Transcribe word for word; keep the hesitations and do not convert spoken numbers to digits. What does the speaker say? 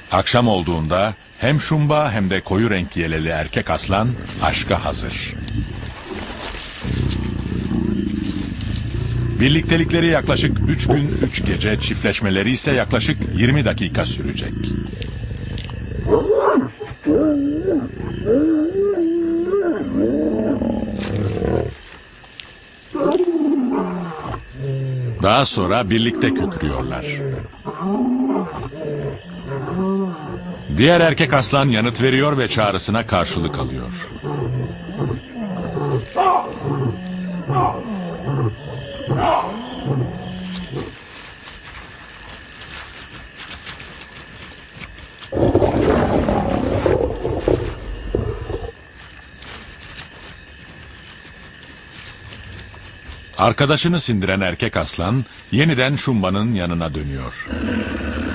Akşam olduğunda hem Şumba hem de koyu renk yeleli erkek aslan aşka hazır. Birliktelikleri yaklaşık üç gün üç gece, çiftleşmeleri ise yaklaşık yirmi dakika sürecek. Daha sonra birlikte kükürüyorlar. Diğer erkek aslan yanıt veriyor ve çağrısına karşılık alıyor. Arkadaşını sindiren erkek aslan yeniden Şumba'nın yanına dönüyor.